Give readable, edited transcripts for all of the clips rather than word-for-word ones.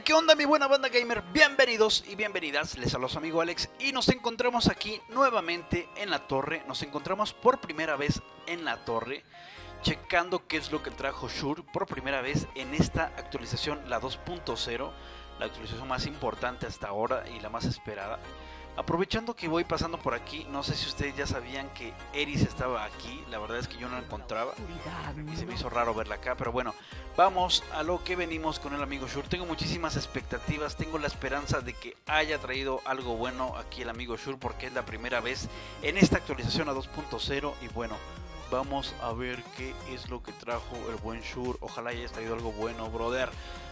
¿Qué onda mi buena banda gamer? Bienvenidos y bienvenidas, les saluda su amigo Alex y nos encontramos aquí nuevamente en la torre. Nos encontramos por primera vez en la torre, checando qué es lo que trajo Shure por primera vez en esta actualización, la 2.0, la actualización más importante hasta ahora y la más esperada. Aprovechando que voy pasando por aquí, no sé si ustedes ya sabían que Eris estaba aquí, la verdad es que yo no la encontraba y se me hizo raro verla acá, pero bueno, vamos a lo que venimos con el amigo Shure. Tengo muchísimas expectativas, tengo la esperanza de que haya traído algo bueno aquí el amigo Shure porque es la primera vez en esta actualización a 2.0 y bueno, vamos a ver qué es lo que trajo el buen Shure. Ojalá haya traído algo bueno, brother.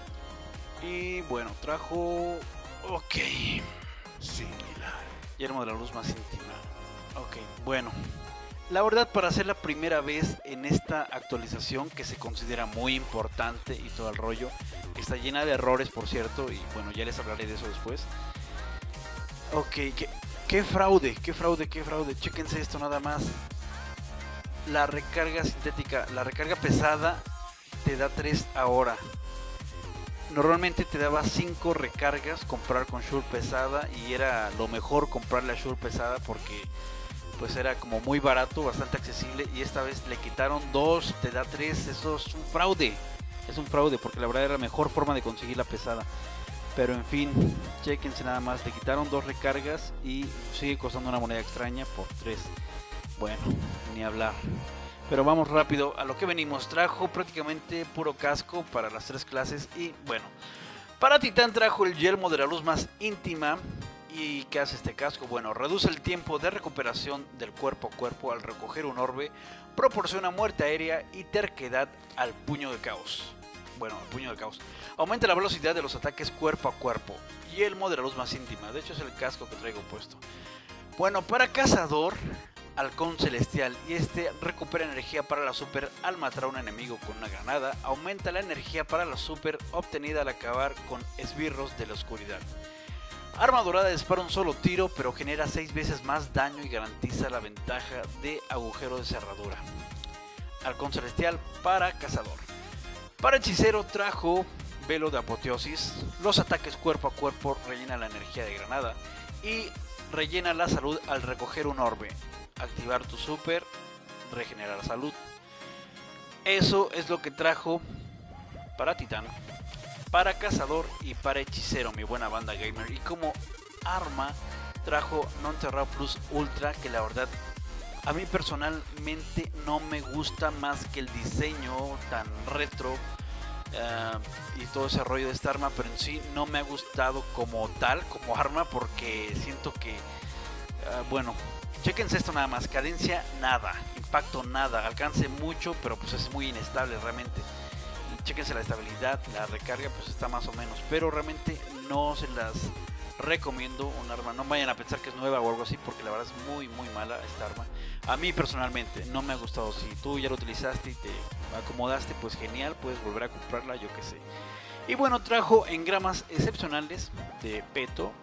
Y bueno, trajo... ok... similar. Yermo de la luz más íntima. Ok, bueno. La verdad, para ser la primera vez en esta actualización, que se considera muy importante y todo el rollo, está llena de errores, por cierto, y bueno, ya les hablaré de eso después. Ok, qué fraude, qué fraude, qué fraude. Chéquense esto nada más. La recarga sintética, la recarga pesada te da 3 ahora. Normalmente te daba 5 recargas comprar con Shure pesada y era lo mejor comprarle a Shure pesada porque pues era como muy barato, bastante accesible, y esta vez le quitaron 2, te da 3, eso es un fraude porque la verdad era la mejor forma de conseguir la pesada. Pero en fin, chequense nada más, le quitaron 2 recargas y sigue costando una moneda extraña por 3. Bueno, ni hablar. Pero vamos rápido a lo que venimos. Trajo prácticamente puro casco para las 3 clases. Y bueno, para Titán trajo el yelmo de la luz más íntima. ¿Y qué hace este casco? Bueno, reduce el tiempo de recuperación del cuerpo a cuerpo al recoger un orbe. Proporciona muerte aérea y terquedad al puño de caos. Bueno, al puño de caos. Aumenta la velocidad de los ataques cuerpo a cuerpo. Yelmo de la luz más íntima. De hecho es el casco que traigo puesto. Bueno, para cazador... halcón celestial, y este recupera energía para la super al matar a un enemigo con una granada. Aumenta la energía para la super obtenida al acabar con esbirros de la oscuridad. Arma dorada dispara un solo tiro pero genera 6 veces más daño y garantiza la ventaja de agujero de cerradura. Halcón celestial para cazador. Para hechicero trajo velo de apoteosis. Los ataques cuerpo a cuerpo rellenan la energía de granada y rellena la salud al recoger un orbe. Activar tu super, regenerar salud. Eso es lo que trajo para Titán, para cazador y para hechicero, mi buena banda gamer. Y como arma trajo Non Terra Plus Ultra, que la verdad a mí personalmente no me gusta más que el diseño tan retro y todo ese rollo de esta arma, pero en sí no me ha gustado como tal, como arma, porque siento que bueno, chéquense esto nada más, cadencia nada, impacto nada, alcance mucho, pero pues es muy inestable realmente. Y chéquense la estabilidad, la recarga pues está más o menos, pero realmente no se las recomiendo un arma. No vayan a pensar que es nueva o algo así, porque la verdad es muy mala esta arma. A mí personalmente no me ha gustado. Si tú ya lo utilizaste y te acomodaste, pues genial, puedes volver a comprarla, yo que sé. Y bueno, trajo engramas excepcionales de peto.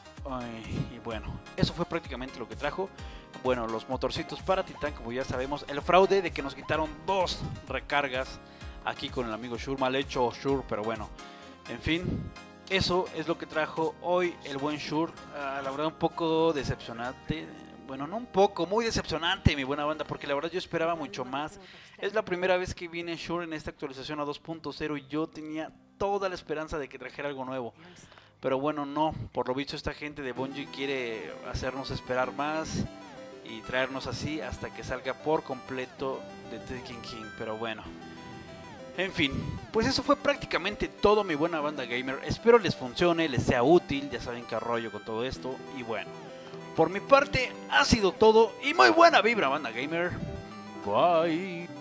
Y bueno, eso fue prácticamente lo que trajo. Bueno, los motorcitos para Titán, como ya sabemos. El fraude de que nos quitaron 2 recargas aquí con el amigo Shure. Mal hecho Shure, pero bueno, en fin, eso es lo que trajo hoy el buen Shure. La verdad un poco decepcionante. Bueno, no un poco, muy decepcionante, mi buena banda, porque la verdad yo esperaba mucho más. Es la primera vez que viene Shure en esta actualización a 2.0 y yo tenía toda la esperanza de que trajera algo nuevo. Pero bueno, no, por lo visto esta gente de Bungie quiere hacernos esperar más y traernos así hasta que salga por completo de Taken King. Pero bueno, en fin, pues eso fue prácticamente todo, mi buena banda gamer. Espero les funcione, les sea útil, ya saben qué rollo con todo esto. Y bueno, por mi parte ha sido todo y muy buena vibra, banda gamer. Bye.